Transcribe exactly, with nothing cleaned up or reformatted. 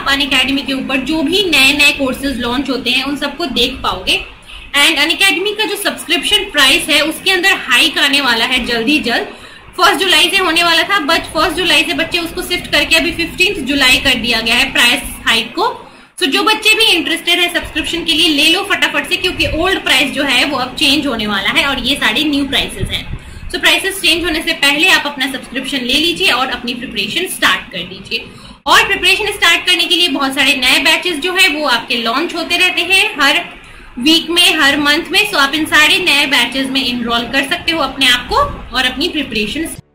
आप अनअकैडमी के ऊपर जो भी नए नए कोर्सेज लॉन्च होते हैं उन सबको देख पाओगे। एंड अनअकैडमी का जो सब्सक्रिप्शन प्राइस है उसके अंदर हाइक आने वाला है जल्दी जल्द। फर्स्ट जुलाई से होने वाला था, बट फर्स्ट जुलाई से बच्चे उसको शिफ्ट करके अभी फिफ्टींथ जुलाई कर दिया गया है प्राइस हाइक को। सो so, जो बच्चे भी इंटरेस्टेड है सब्सक्रिप्शन के लिए ले लो फटाफट से, क्योंकि ओल्ड प्राइस जो है वो अब चेंज होने वाला है और ये सारे न्यू प्राइसेस हैं। सो प्राइसेस चेंज होने से पहले आप अपना सब्सक्रिप्शन ले लीजिए और अपनी प्रिपरेशन स्टार्ट कर दीजिए। और प्रिपरेशन स्टार्ट करने के लिए बहुत सारे नए बैचेस जो है वो आपके लॉन्च होते रहते हैं हर वीक में, हर मंथ में। सो आप इन सारे नए बैचेस में इनरोल कर सकते हो अपने आप को और अपनी प्रिपरेशन